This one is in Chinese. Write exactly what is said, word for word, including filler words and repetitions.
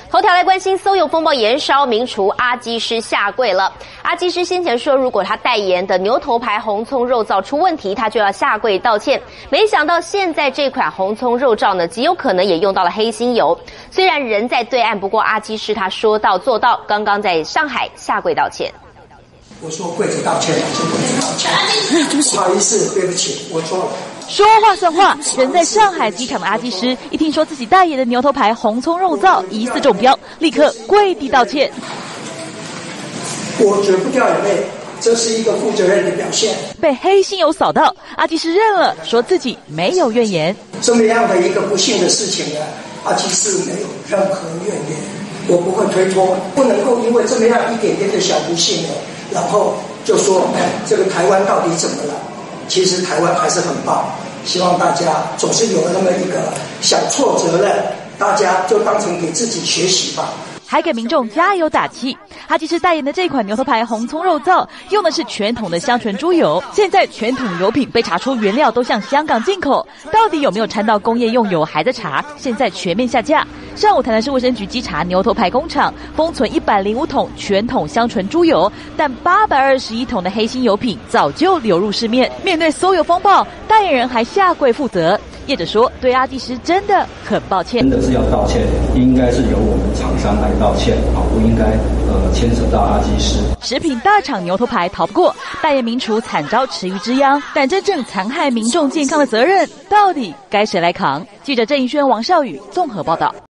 头条来关心馊油风暴延烧，名厨阿基师下跪了。阿基师先前说，如果他代言的牛头牌红葱肉燥出问题，他就要下跪道歉。没想到现在这款红葱肉燥呢，极有可能也用到了黑心油。虽然人在对岸，不过阿基师他说到做到，刚刚在上海下跪道歉。 我说跪着道歉，我说跪着道歉，不好意思，对不起，我错了。 说话算话，人在上海机场的阿基师一听说自己代言的牛头牌红葱肉燥疑似中标，立刻跪地道歉。 我绝不掉眼泪，这是一个负责任的表现。 被黑心油扫到，阿基师认了，说自己没有怨言。 这么样的一个不幸的事情呢，阿基师没有任何怨言，我不会推脱，不能够因为这么样一点点的小不幸呢，然后就说，哎，这个台湾到底怎么了？其实台湾还是很棒，希望大家总是有那么一个想挫折了，大家就当成给自己学习吧。 还给民众加油打气。阿基师代言的这款牛头牌红葱肉燥用的是全桶的香醇猪油，现在全桶油品被查出原料都向香港进口，到底有没有掺到工业用油还在查，现在全面下架。上午台南市卫生局稽查牛头牌工厂，封存一百零五桶全桶香醇猪油，但八百二十一桶的黑心油品早就流入市面。面对馊油风暴，代言人还下跪负责。业者说，对阿基师真的很抱歉， 真的是要道歉，应该是由我们厂商来道歉，啊，不应该呃牵扯到阿基师。 食品大厂牛头牌逃不过，代言名厨惨遭池鱼之殃，但真正残害民众健康的责任，到底该谁来扛？记者郑怡轩、王少宇综合报道。